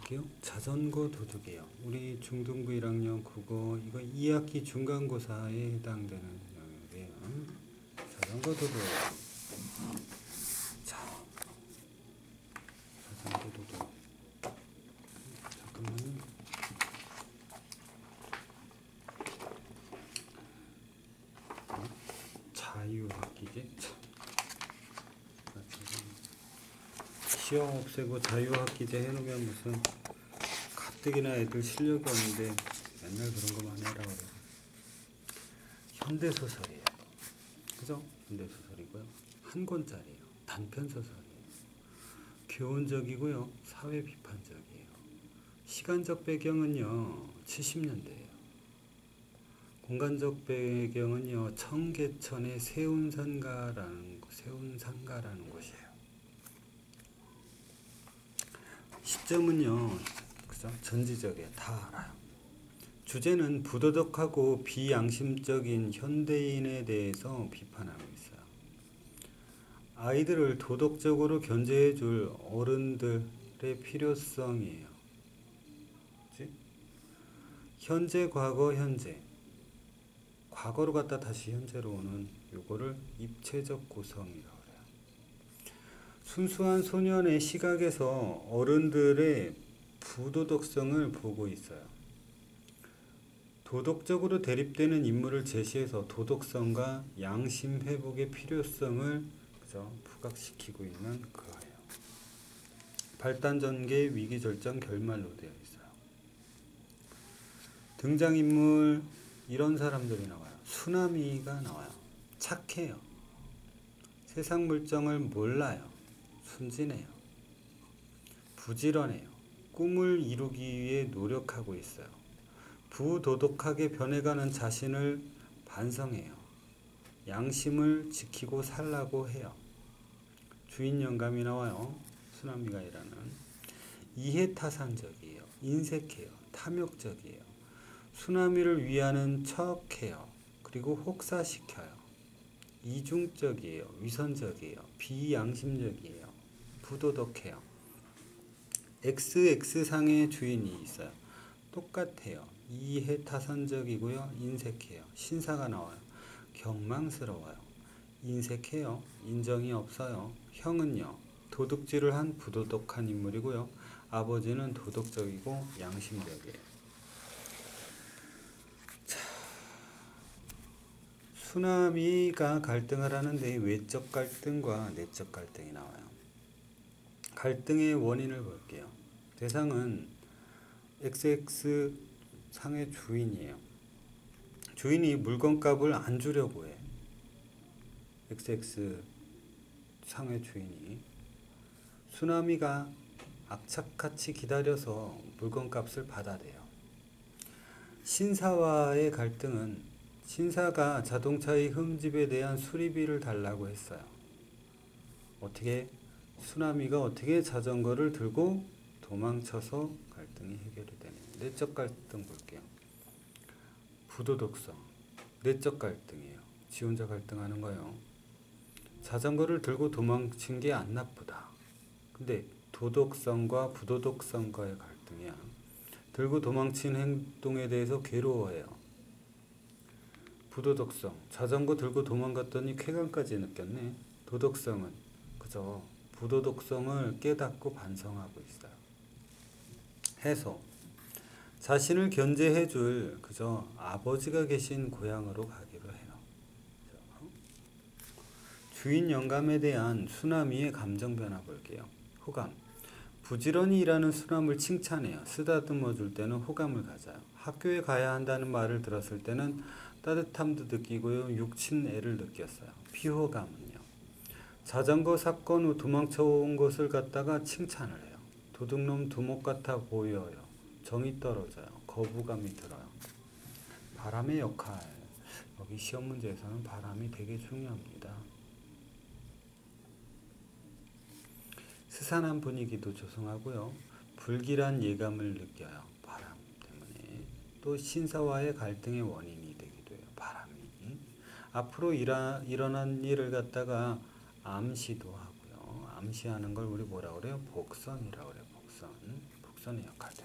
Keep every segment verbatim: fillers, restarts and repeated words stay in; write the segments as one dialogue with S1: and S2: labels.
S1: 볼게요. 자전거 도둑이에요. 우리 중등부 일 학년 국어 이거 이 학기 중간고사에 해당되는 영역이에요. 자전거 도둑. 자, 자전거 도둑. 잠깐만요. 자유학기제. 시험 없애고 자유학기제 해놓으면 무슨 가뜩이나 애들 실력이 없는데 맨날 그런 것만 해라 그래. 현대소설이에요. 그죠? 현대소설이고요. 한 권짜리예요. 단편소설이에요. 교훈적이고요. 사회비판적이에요. 시간적 배경은요. 칠십 년대예요. 공간적 배경은요. 청계천의 세운산가라는 세운산가라는 곳이에요. 시점은요, 그죠? 전지적이에요. 다 알아요. 주제는 부도덕하고 비양심적인 현대인에 대해서 비판하고 있어요. 아이들을 도덕적으로 견제해 줄 어른들의 필요성이에요. 그치? 현재, 과거, 현재. 과거로 갔다 다시 현재로 오는 요거를 입체적 고성이라고 그래요. 순수한 소년의 시각에서 어른들의 부도덕성을 보고 있어요. 도덕적으로 대립되는 인물을 제시해서 도덕성과 양심 회복의 필요성을 그죠? 부각시키고 있는 그거예요. 발단 전개, 위기 절정, 결말로 되어 있어요. 등장인물 이런 사람들이 나와요. 수나미가 나와요. 착해요. 세상 물정을 몰라요. 순진해요. 부지런해요. 꿈을 이루기 위해 노력하고 있어요. 부도덕하게 변해가는 자신을 반성해요. 양심을 지키고 살라고 해요. 주인 영감이 나와요. 수나미가 일하는. 이해타산적이에요. 인색해요. 탐욕적이에요. 수나미를 위하는 척해요. 그리고 혹사시켜요. 이중적이에요. 위선적이에요. 비양심적이에요. 부도덕해요. 엑스엑스상의 주인이 있어요. 똑같아요. 이해타산적이고요. 인색해요. 신사가 나와요. 경망스러워요. 인색해요. 인정이 없어요. 형은요. 도둑질을 한 부도덕한 인물이고요. 아버지는 도덕적이고 양심적이에요. 자, 수나미가 갈등을 하는데 외적 갈등과 내적 갈등이 나와요. 갈등의 원인을 볼게요. 대상은 엑스엑스 상의 주인이에요. 주인이 물건값을 안 주려고 해. 엑스엑스 상의 주인이. 수나미가 악착같이 기다려서 물건값을 받아대요. 신사와의 갈등은 신사가 자동차의 흠집에 대한 수리비를 달라고 했어요. 어떻게? 수나미가 어떻게 자전거를 들고 도망쳐서 갈등이 해결이 되네요. 내적 갈등 볼게요. 부도덕성. 내적 갈등이에요. 지 혼자 갈등하는 거예요. 자전거를 들고 도망친 게 안 나쁘다. 근데 도덕성과 부도덕성과의 갈등이야. 들고 도망친 행동에 대해서 괴로워해요. 부도덕성. 자전거 들고 도망갔더니 쾌감까지 느꼈네. 도덕성은 그저 부도덕성을 깨닫고 반성하고 있어요. 해소. 자신을 견제해줄 그저 아버지가 계신 고향으로 가기로 해요. 주인 영감에 대한 수나미의 감정 변화 볼게요. 호감. 부지런히 일하는 수나미를 칭찬해요. 쓰다듬어 줄 때는 호감을 가져요. 학교에 가야 한다는 말을 들었을 때는 따뜻함도 느끼고요. 육친애를 느꼈어요. 비호감은요. 자전거 사건 후 도망쳐 온 것을 갖다가 칭찬을 해요. 도둑놈 두목 같아 보여요. 정이 떨어져요. 거부감이 들어요. 바람의 역할. 여기 시험 문제에서는 바람이 되게 중요합니다. 스산한 분위기도 조성하고요. 불길한 예감을 느껴요. 바람 때문에. 또 신사와의 갈등의 원인이 되기도 해요. 바람이. 앞으로 일하, 일어난 일을 갖다가 암시도 하고요. 암시하는 걸 우리 뭐라 그래요? 복선이라고 그래요. 복선. 발전의 역할들.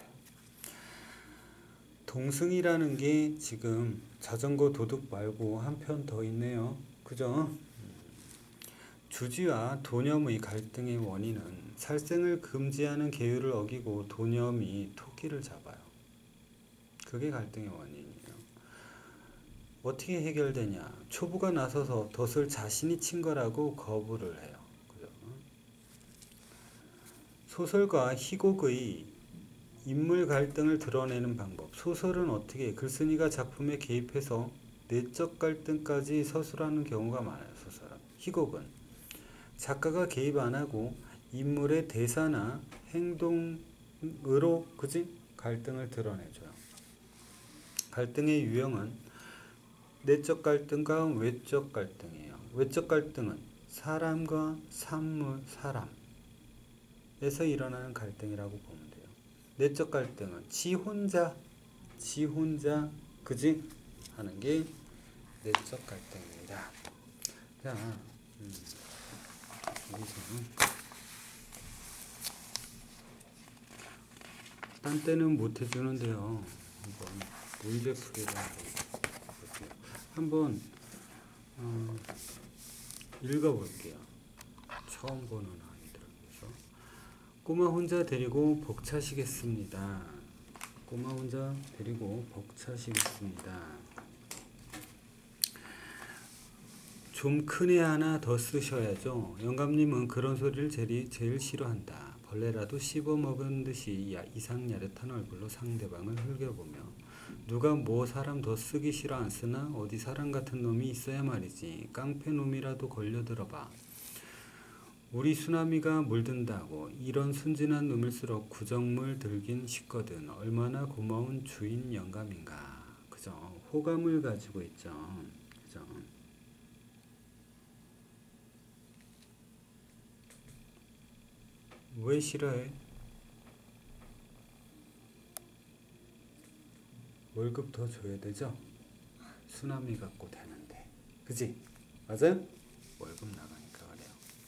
S1: 동승이라는 게 지금 자전거 도둑 말고 한 편 더 있네요. 그죠? 주지와 도념의 갈등의 원인은 살생을 금지하는 계율을 어기고 도념이 토끼를 잡아요. 그게 갈등의 원인이에요. 어떻게 해결되냐? 초부가 나서서 덫을 자신이 친 거라고 거부를 해요. 그죠? 소설과 희곡의 인물 갈등을 드러내는 방법. 소설은 어떻게 글쓴이가 작품에 개입해서 내적 갈등까지 서술하는 경우가 많아요. 소설은. 희곡은 작가가 개입 안 하고 인물의 대사나 행동으로 그지? 갈등을 드러내줘요. 갈등의 유형은 내적 갈등과 외적 갈등이에요. 외적 갈등은 사람과 산물, 사람에서 일어나는 갈등이라고 보면 돼요. 내적 갈등은 지 혼자, 지 혼자, 그지? 하는 게 내적 갈등입니다. 자, 음, 여기서 딴 때는 못 해주는데요. 한번 문제 풀이를 해볼게요. 한번 어, 읽어볼게요. 처음 보는 아이들을 위해서. 꼬마 혼자 데리고 벅차시겠습니다. 꼬마 혼자 데리고 벅차시겠습니다. 좀 큰 애 하나 더 쓰셔야죠. 영감님은 그런 소리를 제일, 제일 싫어한다. 벌레라도 씹어먹은 듯이 야, 이상야릇한 얼굴로 상대방을 흘겨보며 누가 뭐 사람 더 쓰기 싫어 안 쓰나? 어디 사람 같은 놈이 있어야 말이지. 깡패 놈이라도 걸려들어봐. 우리 수나미가 물든다고 이런 순진한 놈일수록 구정물 들긴 쉽거든. 얼마나 고마운 주인 영감인가. 그죠? 호감을 가지고 있죠. 그죠? 왜 싫어해? 월급 더 줘야 되죠? 수나미 갖고 되는데. 그지? 맞아요? 월급 나가니까 그래요.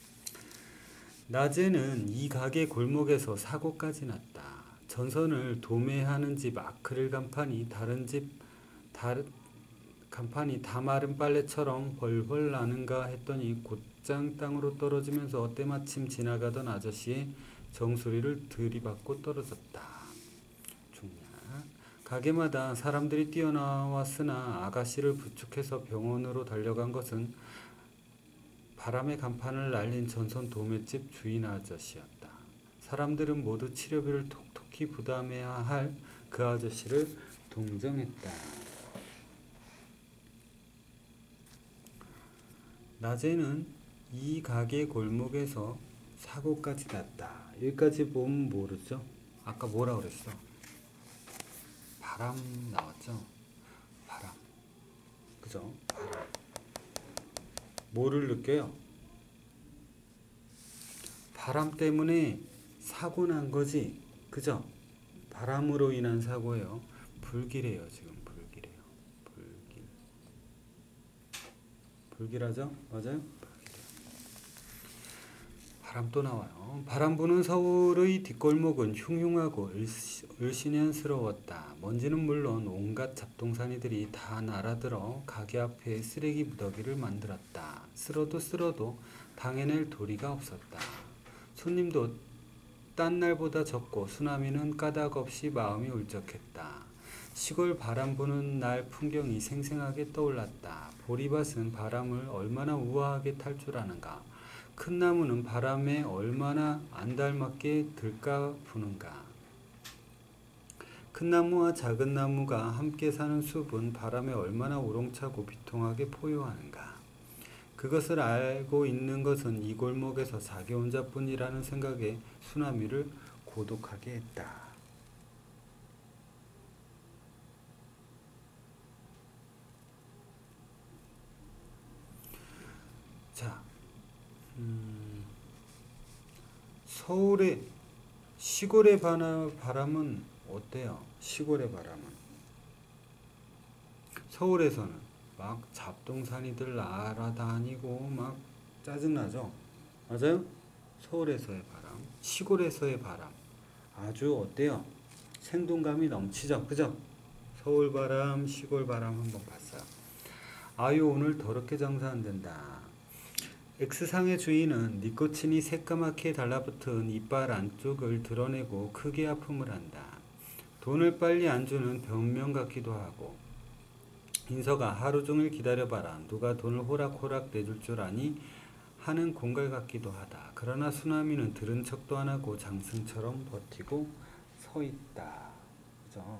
S1: 낮에는 이 가게 골목에서 사고까지 났다. 전선을 도매하는 집 아크릴 간판이 다른 집 다른 간판이 다 마른 빨래처럼 벌벌 나는가 했더니 곧장 땅으로 떨어지면서 때마침 지나가던 아저씨의 정수리를 들이받고 떨어졌다. 중냐. 가게마다 사람들이 뛰어나왔으나 아가씨를 부축해서 병원으로 달려간 것은 바람의 간판을 날린 전선 도매집 주인 아저씨였다. 사람들은 모두 치료비를 톡톡히 부담해야 할 그 아저씨를 동정했다. 낮에는 이 가게 골목에서 사고까지 났다. 여기까지 보면 모르죠? 아까 뭐라 그랬어? 바람 나왔죠? 바람. 그죠? 바람. 뭐를 느껴요? 바람 때문에 사고 난 거지. 그죠? 바람으로 인한 사고예요. 불길해요. 지금 불길해요. 불길. 불길하죠? 맞아요? 바람 또 나와요. 바람 부는 서울의 뒷골목은 흉흉하고 을씨년스러웠다. 먼지는 물론 온갖 잡동사니들이 다 날아들어 가게 앞에 쓰레기 무더기를 만들었다. 쓸어도 쓸어도 당해낼 도리가 없었다. 손님도 딴 날보다 적고 수나미는 까닭없이 마음이 울적했다. 시골 바람 부는 날 풍경이 생생하게 떠올랐다. 보리밭은 바람을 얼마나 우아하게 탈 줄 아는가. 큰 나무는 바람에 얼마나 안달맞게 들까 부는가. 큰 나무와 작은 나무가 함께 사는 숲은 바람에 얼마나 우렁차고 비통하게 포효하는가. 그것을 알고 있는 것은 이 골목에서 자기 혼자뿐이라는 생각에 수나미를 고독하게 했다. 자, 음, 서울의 시골의 바람은 어때요? 시골의 바람은 서울에서는 막 잡동사니들 날아다니고 막 짜증나죠? 맞아요? 서울에서의 바람, 시골에서의 바람 아주 어때요? 생동감이 넘치죠, 그죠? 서울 바람, 시골 바람 한번 봤어요. 아유, 오늘 더럽게 장사 안 된다. X상의 주인은 니코틴이 새까맣게 달라붙은 이빨 안쪽을 드러내고 크게 아픔을 한다. 돈을 빨리 안 주는 변명 같기도 하고, 인서가 하루 종일 기다려봐라. 누가 돈을 호락호락 내줄 줄 아니? 하는 공갈 같기도 하다. 그러나 수나미는 들은 척도 안 하고 장승처럼 버티고 서 있다. 그죠?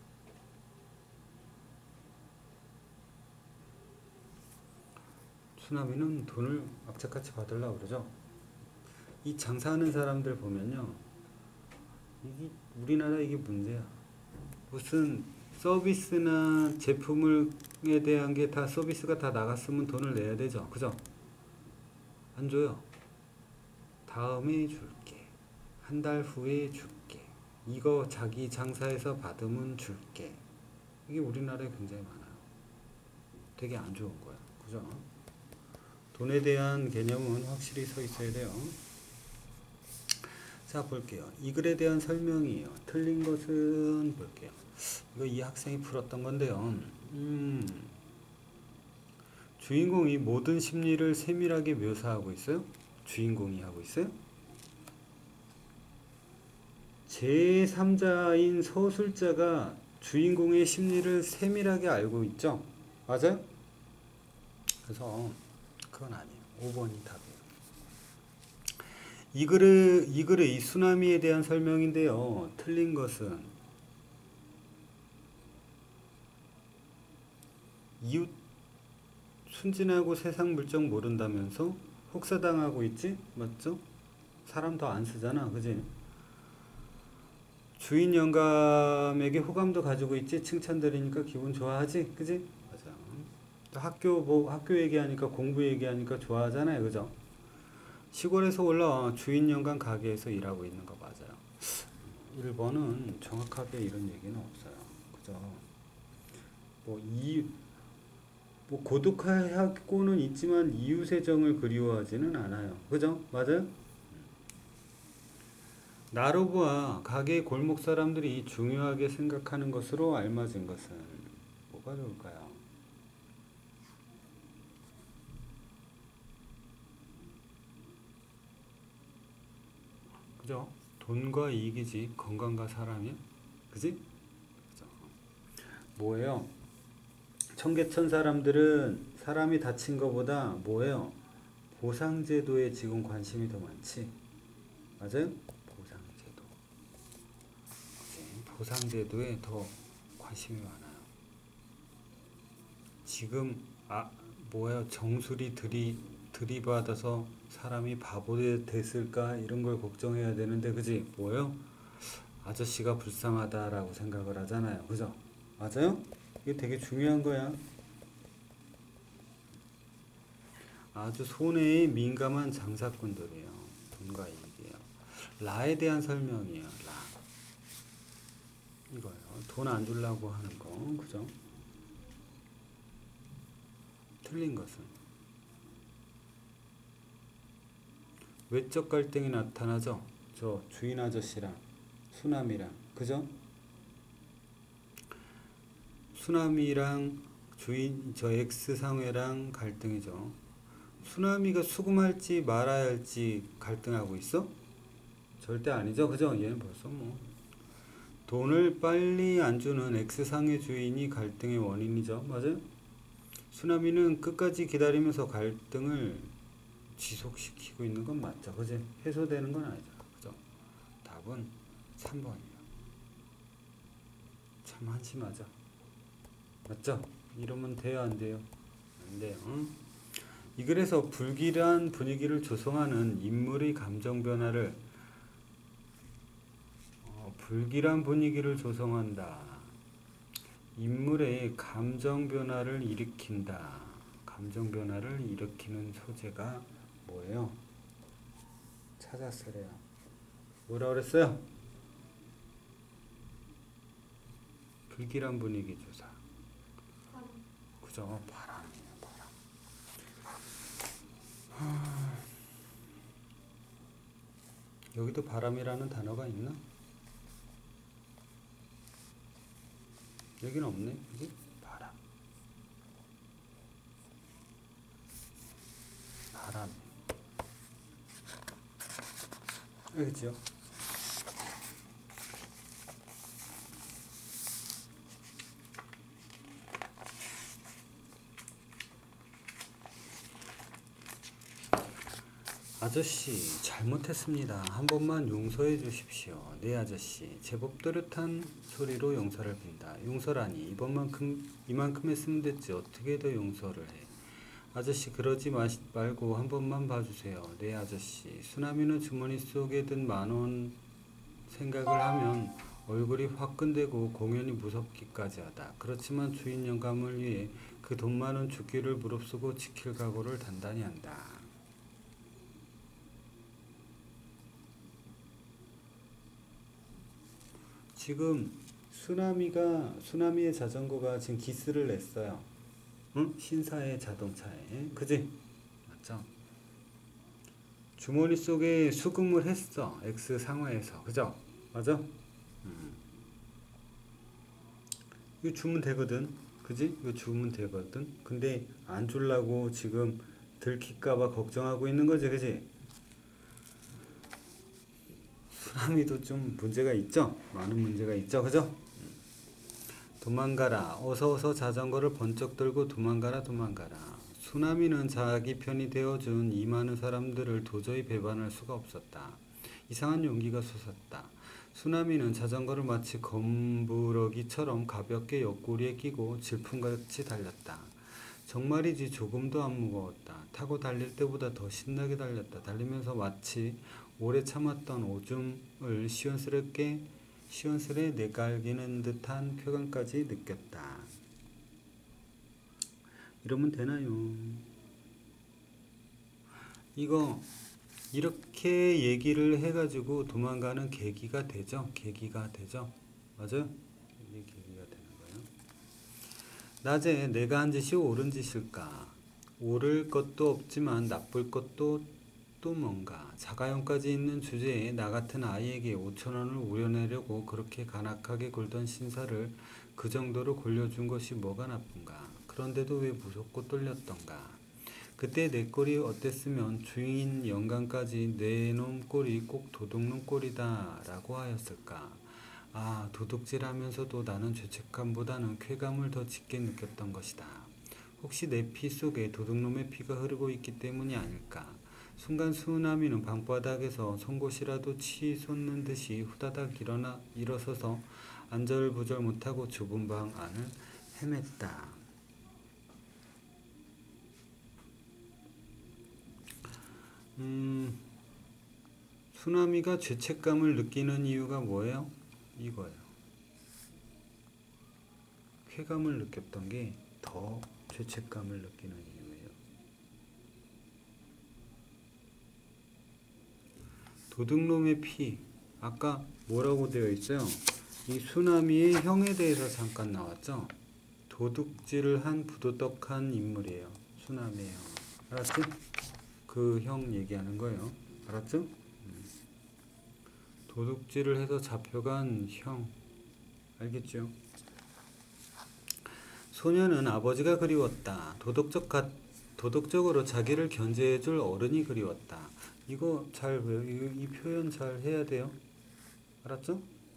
S1: 수나미는 돈을 악착같이 받으려고 그러죠. 이 장사하는 사람들 보면요, 이게 우리나라 이게 문제야. 무슨 서비스나 제품에 대한 게 다 서비스가 다 나갔으면 돈을 내야 되죠, 그죠? 안 줘요. 다음에 줄게. 한 달 후에 줄게. 이거 자기 장사해서 받으면 줄게. 이게 우리나라에 굉장히 많아요. 되게 안 좋은 거야, 그죠? 돈에 대한 개념은 확실히 서 있어야 돼요. 자, 볼게요. 이 글에 대한 설명이에요. 틀린 것은 볼게요. 이거 이 학생이 풀었던 건데요. 음, 주인공이 모든 심리를 세밀하게 묘사하고 있어요. 주인공이 하고 있어요. 제삼자인 서술자가 주인공의 심리를 세밀하게 알고 있죠. 맞아요? 그래서 그건 아니에요. 오 번이 답이에요. 이 글의, 이 글의 이 쓰나미에 대한 설명인데요. 틀린 것은 이웃 순진하고 세상 물정 모른다면서 혹사당하고 있지? 맞죠? 사람 더 안 쓰잖아, 그지? 주인 영감에게 호감도 가지고 있지? 칭찬 들으니까 기분 좋아하지? 그지? 맞아. 또 학교 뭐 학교 얘기하니까 공부 얘기하니까 좋아하잖아요, 그죠? 시골에서 올라와 주인 영감 가게에서 일하고 있는 거 맞아요. 일 번은 정확하게 이런 얘기는 없어요, 그죠? 뭐 이 뭐 고독하고는 있지만 이웃의 정을 그리워하지는 않아요. 그죠? 맞아요? 나로부와 가게 골목 사람들이 중요하게 생각하는 것으로 알맞은 것은 뭐가 좋을까요? 그죠? 돈과 이익이지 건강과 사람이야? 그지? 그죠? 뭐예요? 청계천 사람들은 사람이 다친 것보다 뭐예요? 보상제도에 지금 관심이 더 많지. 맞아요? 보상제도. 보상제도에 더 관심이 많아요. 지금 아 뭐예요? 정수리 들이 들이받아서 사람이 바보 됐을까 이런 걸 걱정해야 되는데 그지? 뭐예요? 아저씨가 불쌍하다라고 생각을 하잖아요. 그죠? 맞아요? 이게 되게 중요한 거야. 아주 손해에 민감한 장사꾼들이에요. 돈과 이익이에요. 라에 대한 설명이에요. 라. 이거요. 돈 안 주려고 하는 거. 그죠? 틀린 것은 외적 갈등이 나타나죠. 저 주인 아저씨랑 수남이랑. 그죠? 수남이랑 주인 저 X상회랑 갈등이죠. 수남이가 수금할지 말아야 할지 갈등하고 있어? 절대 아니죠. 그죠? 얘는 벌써 뭐 돈을 빨리 안 주는 X상의 주인이 갈등의 원인이죠. 맞아요? 수남이는 끝까지 기다리면서 갈등을 지속시키고 있는 건 맞죠. 그지? 해소되는 건 아니죠. 그죠? 답은 삼 번이에요. 참 한심하죠. 맞죠? 이러면 돼요, 안 돼요? 안 돼요. 응? 이 글에서 불길한 분위기를 조성하는 인물의 감정 변화를 어, 불길한 분위기를 조성한다. 인물의 감정 변화를 일으킨다. 감정 변화를 일으키는 소재가 뭐예요? 찾았으래요. 뭐라 그랬어요? 불길한 분위기 조사. 그죠? 바람이에요, 바람. 하... 여기도 바람이라는 단어가 있나? 여기는 없네. 그지? 바람. 바람. 알겠죠? 아저씨 잘못했습니다. 한 번만 용서해 주십시오. 네 아저씨 제법 또렷한 소리로 용서를 빈다. 용서라니 이번만큼 이만큼 했으면 됐지 어떻게 더 용서를 해. 아저씨 그러지 마시, 말고 한 번만 봐주세요. 네 아저씨. 수나미는 주머니 속에 든 만원 생각을 하면 얼굴이 화끈대고 공연히 무섭기까지 하다. 그렇지만 주인 영감을 위해 그 돈 많은 죽기를 무릅쓰고 지킬 각오를 단단히 한다. 지금 수나미가 수나미의 자전거가 지금 기스를 냈어요. 응? 신사의 자동차에. 그지? 맞죠? 주머니 속에 수금을 했어. X 상하에서. 그죠? 맞아? 음. 이거 주면 되거든. 그지? 이거 주면 되거든. 근데 안 주려고 지금 들킬까봐 걱정하고 있는 거지. 그지? 수나미도 좀 문제가 있죠? 많은 문제가 있죠? 그죠? 도망가라. 어서 어서 자전거를 번쩍 들고 도망가라 도망가라. 수나미는 자기 편이 되어준 이 많은 사람들을 도저히 배반할 수가 없었다. 이상한 용기가 솟았다. 수나미는 자전거를 마치 검부러기처럼 가볍게 옆구리에 끼고 질풍같이 달렸다. 정말이지 조금도 안 무거웠다. 타고 달릴 때보다 더 신나게 달렸다. 달리면서 마치 오래 참았던 오줌을 시원스럽게 시원스레 내갈기는 듯한 쾌감까지 느꼈다. 이러면 되나요? 이거 이렇게 얘기를 해가지고 도망가는 계기가 되죠? 계기가 되죠? 맞아요? 이게 계기가 되는 거예요. 낮에 내가 한 짓이 옳은 짓일까? 옳을 것도 없지만 나쁠 것도 또 뭔가. 자가용까지 있는 주제에 나 같은 아이에게 오천 원을 우려내려고 그렇게 간악하게 굴던 신사를 그 정도로 골려준 것이 뭐가 나쁜가. 그런데도 왜 무섭고 떨렸던가. 그때 내 꼴이 어땠으면 주인 영감까지 내 놈 꼴이 꼭 도둑놈 꼴이다 라고 하였을까. 아, 도둑질하면서도 나는 죄책감보다는 쾌감을 더 짙게 느꼈던 것이다. 혹시 내 피 속에 도둑놈의 피가 흐르고 있기 때문이 아닐까. 순간 수나미는 방바닥에서 송곳이라도 치솟는 듯이 후다닥 일어나 일어서서 안절부절 못하고 좁은 방 안을 헤맸다. 음, 수나미가 죄책감을 느끼는 이유가 뭐예요? 이거예요. 쾌감을 느꼈던 게 더 죄책감을 느끼는 이유예요. 도둑놈의 피. 아까 뭐라고 되어 있어요? 이 수나미의 형에 대해서 잠깐 나왔죠? 도둑질을 한 부도덕한 인물이에요. 수나미의 형. 알았지? 그 형 얘기하는 거예요. 알았죠? 음. 도둑질을 해서 잡혀간 형. 알겠죠? 소녀는 아버지가 그리웠다. 도덕적 가, 도덕적으로 자기를 견제해줄 어른이 그리웠다. 이거 잘 외워. 이, 이 표현 잘 해야 돼요. 알았죠?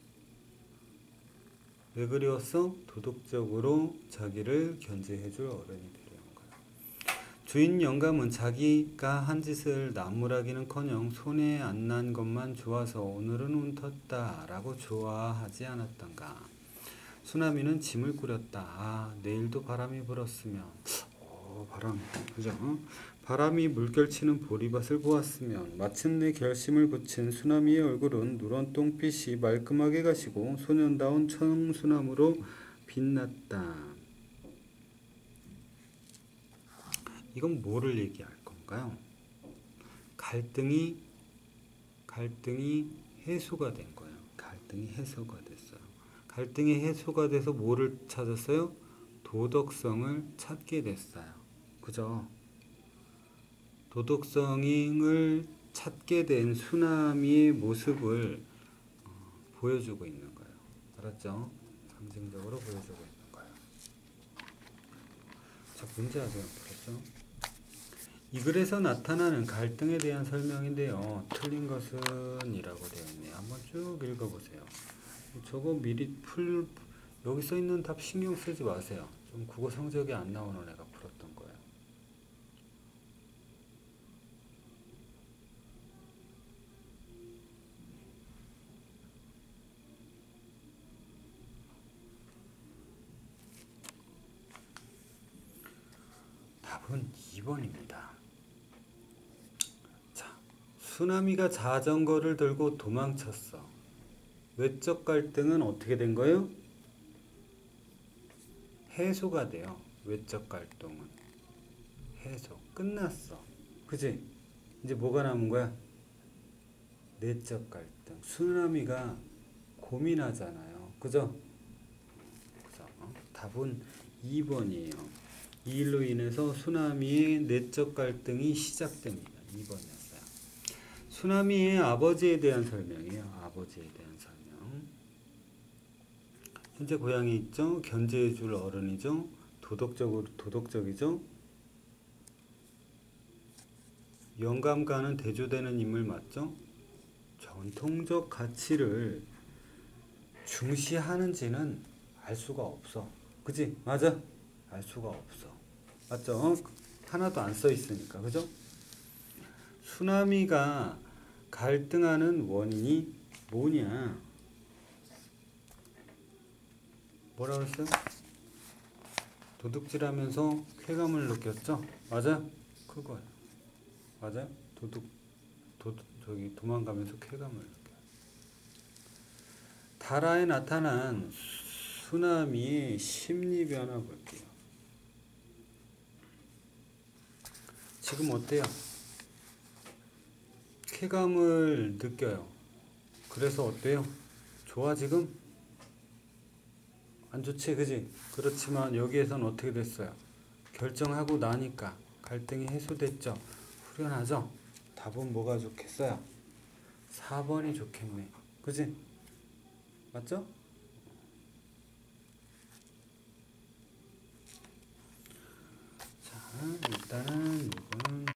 S1: 왜 그리웠어? 도덕적으로 자기를 견제해줄 어른이 되려는 거야. 주인 영감은 자기가 한 짓을 나무라기는커녕 손에 안 난 것만 좋아서 오늘은 운 텄다 라고 좋아하지 않았던가. 수나미는 짐을 꾸렸다. 아, 내일도 바람이 불었으면. 오, 바람. 그죠? 어? 바람이 물결치는 보리밭을 보았으면. 마침내 결심을 굳힌 수나미의 얼굴은 누런 똥빛이 말끔하게 가시고 소년다운 청수나무로 빛났다. 이건 뭐를 얘기할 건가요? 갈등이 갈등이 해소가 된 거예요. 갈등이 해소가 됐어요. 갈등이 해소가 돼서 뭐를 찾았어요? 도덕성을 찾게 됐어요. 그죠? 도덕성을 찾게 된 수나미의 모습을 어, 보여주고 있는 거예요. 알았죠? 상징적으로 보여주고 있는 거예요. 자, 문제 아직 안 풀었죠? 이 글에서 나타나는 갈등에 대한 설명인데요. 틀린 것은 이라고 되어 있네요. 한번 쭉 읽어보세요. 저거 미리 풀, 여기 써 있는 답 신경 쓰지 마세요. 좀 국어 성적이 안 나오는 애가 풀었던 거예요. 답은 이 번입니다. 자, 수나미가 자전거를 들고 도망쳤어. 외적 갈등은 어떻게 된 거예요? 해소가 돼요. 외적 갈등은 해소 끝났어. 그지? 이제 뭐가 남은 거야? 내적 갈등. 수나미가 고민하잖아요. 그죠? 그죠? 어? 답은 이 번이에요. 이 일로 인해서 수나미의 내적 갈등이 시작됩니다. 이 번이었어요. 수나미의 아버지에 대한 설명이에요. 아버지에 대한 설명. 현재 고향이 있죠. 견제해줄 어른이죠. 도덕적으로 도덕적이죠. 영감가는 대조되는 인물 맞죠? 전통적 가치를 중시하는지는 알 수가 없어. 그지? 맞아? 알 수가 없어. 맞죠? 하나도 안 써 있으니까. 그죠? 수나미가 갈등하는 원인이 뭐냐? 뭐라 그랬어요? 도둑질하면서 쾌감을 느꼈죠? 맞아? 그거야. 맞아? 도둑, 도둑, 저기 도망가면서 쾌감을 느껴요. 다라에 나타난 수나미의 심리 변화 볼게요. 지금 어때요? 쾌감을 느껴요. 그래서 어때요? 좋아 지금? 안 좋지, 그지? 그렇지만 여기에선 어떻게 됐어요? 결정하고 나니까 갈등이 해소됐죠? 후련하죠? 답은 뭐가 좋겠어요? 사 번이 좋겠네. 그지? 맞죠? 자, 일단은 이건